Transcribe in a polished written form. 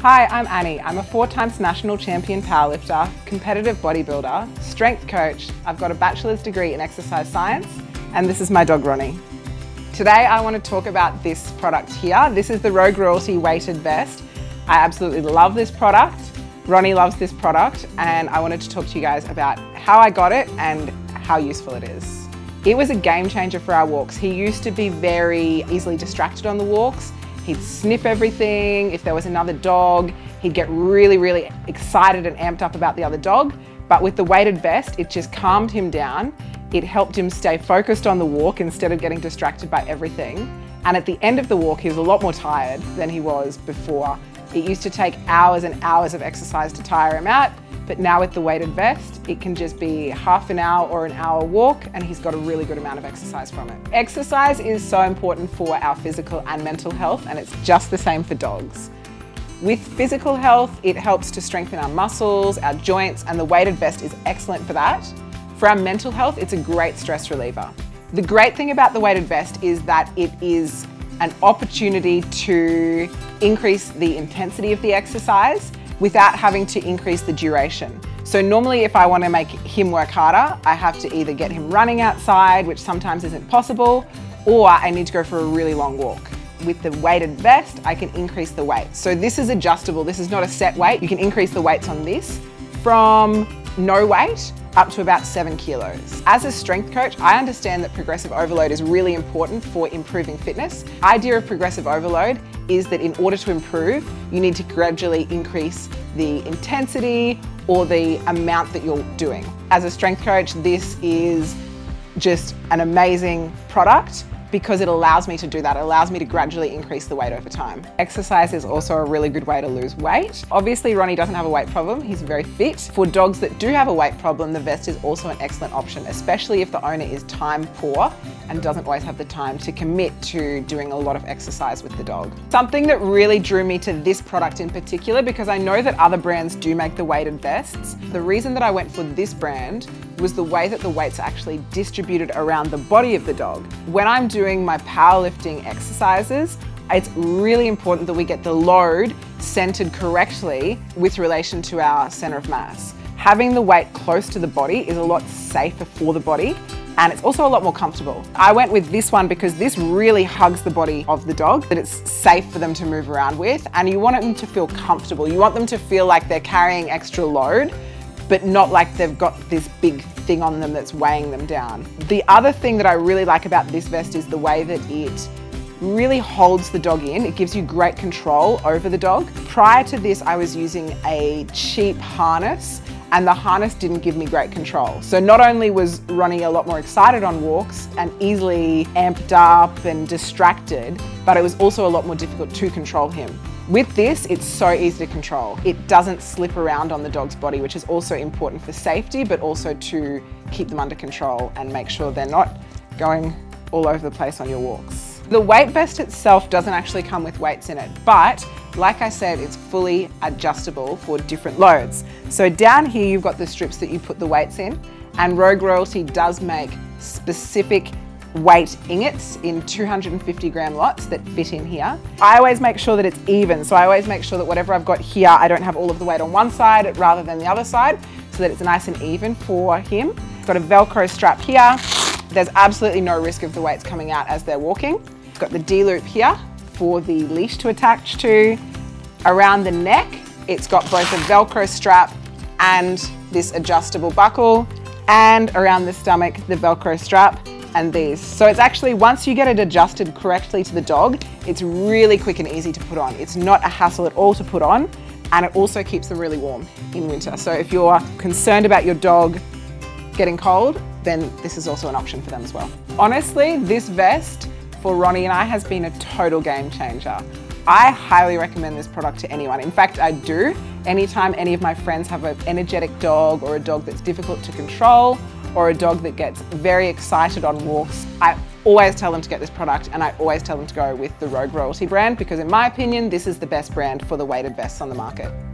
Hi, I'm Annie. I'm a 4-time national champion powerlifter, competitive bodybuilder, strength coach. I've got a bachelor's degree in exercise science, and this is my dog Ronnie. Today I want to talk about this product here. This is the Rogue Royalty weighted vest. I absolutely love this product. Ronnie loves this product, and I wanted to talk to you guys about how I got it and how useful it is. It was a game changer for our walks. He used to be very easily distracted on the walks. He'd sniff everything. If there was another dog, he'd get really excited and amped up about the other dog. But with the weighted vest, it just calmed him down. It helped him stay focused on the walk instead of getting distracted by everything. And at the end of the walk, he was a lot more tired than he was before. It used to take hours and hours of exercise to tire him out. But now with the weighted vest, it can just be half an hour or an hour walk, and he's got a really good amount of exercise from it. Exercise is so important for our physical and mental health, and it's just the same for dogs. With physical health, it helps to strengthen our muscles, our joints, and the weighted vest is excellent for that. For our mental health, it's a great stress reliever. The great thing about the weighted vest is that it is an opportunity to increase the intensity of the exercise without having to increase the duration. So normally if I want to make him work harder, I have to either get him running outside, which sometimes isn't possible, or I need to go for a really long walk. With the weighted vest, I can increase the weight. So this is adjustable. This is not a set weight. You can increase the weights on this from no weight up to about 7 kilos. As a strength coach, I understand that progressive overload is really important for improving fitness. The idea of progressive overload is that in order to improve, you need to gradually increase the intensity or the amount that you're doing. As a strength coach, this is just an amazing product because it allows me to do that. It allows me to gradually increase the weight over time. Exercise is also a really good way to lose weight. Obviously, Ronnie doesn't have a weight problem. He's very fit. For dogs that do have a weight problem, the vest is also an excellent option, especially if the owner is time poor and doesn't always have the time to commit to doing a lot of exercise with the dog. Something that really drew me to this product in particular, because I know that other brands do make the weighted vests. The reason that I went for this brand was the way that the weights are actually distributed around the body of the dog. When I'm doing my powerlifting exercises, it's really important that we get the load centered correctly with relation to our center of mass. Having the weight close to the body is a lot safer for the body, and it's also a lot more comfortable. I went with this one because this really hugs the body of the dog, that it's safe for them to move around with, and you want them to feel comfortable. You want them to feel like they're carrying extra load, but not like they've got this big thing on them that's weighing them down. The other thing that I really like about this vest is the way that it really holds the dog in. It gives you great control over the dog. Prior to this, I was using a cheap harness, and the harness didn't give me great control. So not only was Ronnie a lot more excited on walks and easily amped up and distracted, but it was also a lot more difficult to control him. With this, it's so easy to control. It doesn't slip around on the dog's body, which is also important for safety, but also to keep them under control and make sure they're not going all over the place on your walks. The weight vest itself doesn't actually come with weights in it, but like I said, it's fully adjustable for different loads. So down here, you've got the strips that you put the weights in, and Rogue Royalty does make specific weight ingots in 250 gram lots that fit in here. I always make sure that it's even, so I always make sure that whatever I've got here, I don't have all of the weight on one side rather than the other side, so that it's nice and even for him. It's got a Velcro strap here. There's absolutely no risk of the weights coming out as they're walking. It's got the D-loop here for the leash to attach to. Around the neck, it's got both a Velcro strap and this adjustable buckle, and around the stomach, the Velcro strap and these. So it's actually, once you get it adjusted correctly to the dog, it's really quick and easy to put on. It's not a hassle at all to put on, and it also keeps them really warm in winter. So if you're concerned about your dog getting cold, then this is also an option for them as well. Honestly, this vest for Ronnie and I has been a total game changer. I highly recommend this product to anyone. In fact, I do. Anytime any of my friends have an energetic dog or a dog that's difficult to control or a dog that gets very excited on walks, I always tell them to get this product, and I always tell them to go with the Rogue Royalty brand because in my opinion, this is the best brand for the weighted vests on the market.